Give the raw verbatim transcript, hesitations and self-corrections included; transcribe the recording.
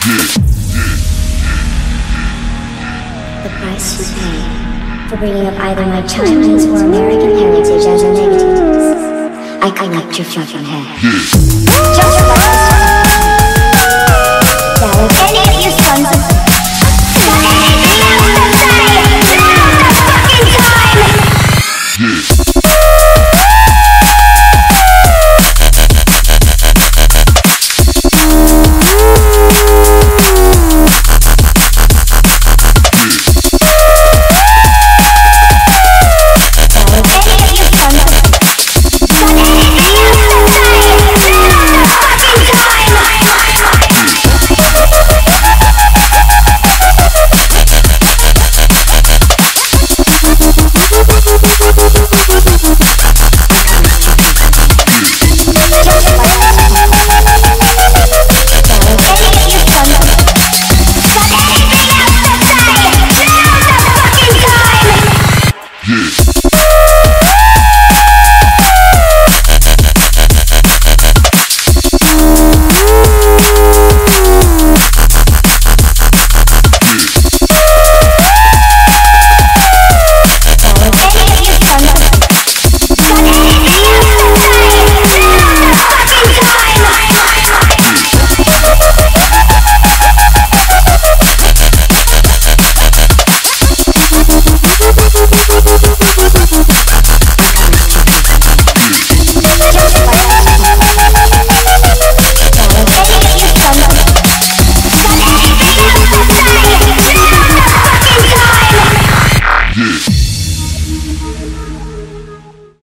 The price you pay for bringing up either my Chinese or American heritage as a negative. I collect your fucking head. Just